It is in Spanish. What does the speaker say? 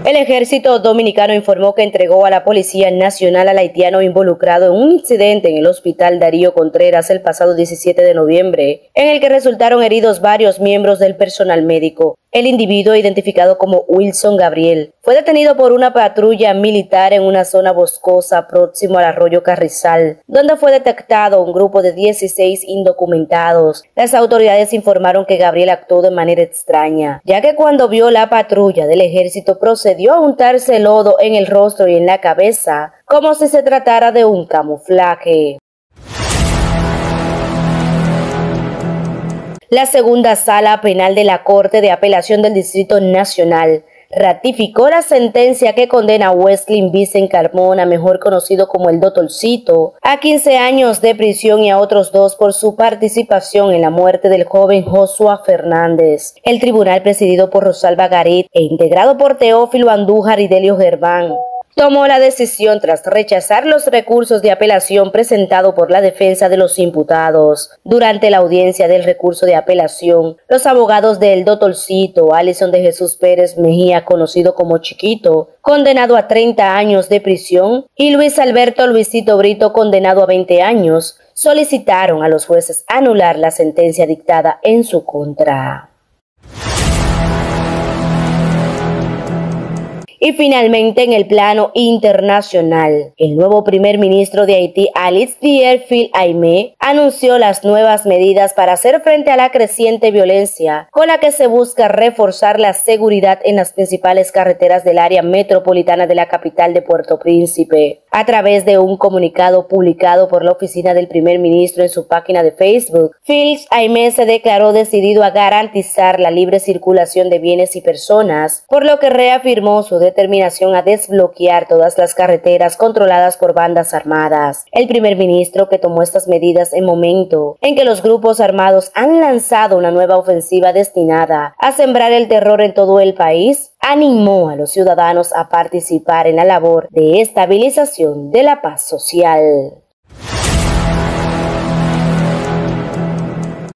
El ejército dominicano informó que entregó a la Policía Nacional al haitiano involucrado en un incidente en el Hospital Darío Contreras el pasado 17 de noviembre, en el que resultaron heridos varios miembros del personal médico. El individuo, identificado como Wilson Gabriel, fue detenido por una patrulla militar en una zona boscosa próximo al arroyo Carrizal, donde fue detectado un grupo de 16 indocumentados. Las autoridades informaron que Gabriel actuó de manera extraña, ya que cuando vio la patrulla del ejército procedió a untarse lodo en el rostro y en la cabeza, como si se tratara de un camuflaje. La segunda sala penal de la Corte de Apelación del Distrito Nacional ratificó la sentencia que condena a Wesley Vicent Carmona, mejor conocido como el Doctorcito, a 15 años de prisión y a otros 2 por su participación en la muerte del joven Joshua Fernández. El tribunal, presidido por Rosalba Garit e integrado por Teófilo Andújar y Delio Gerván, tomó la decisión tras rechazar los recursos de apelación presentados por la defensa de los imputados. Durante la audiencia del recurso de apelación, los abogados del Doctorcito, Alison de Jesús Pérez Mejía, conocido como Chiquito, condenado a 30 años de prisión, y Luis Alberto Luisito Brito, condenado a 20 años, solicitaron a los jueces anular la sentencia dictada en su contra. Y finalmente, en el plano internacional, el nuevo primer ministro de Haití, Aristide Phil-Aimé, anunció las nuevas medidas para hacer frente a la creciente violencia con la que se busca reforzar la seguridad en las principales carreteras del área metropolitana de la capital de Puerto Príncipe. A través de un comunicado publicado por la oficina del primer ministro en su página de Facebook, Phil-Aimé se declaró decidido a garantizar la libre circulación de bienes y personas, por lo que reafirmó su determinación a desbloquear todas las carreteras controladas por bandas armadas. El primer ministro, que tomó estas medidas en momento en que los grupos armados han lanzado una nueva ofensiva destinada a sembrar el terror en todo el país, animó a los ciudadanos a participar en la labor de estabilización de la paz social.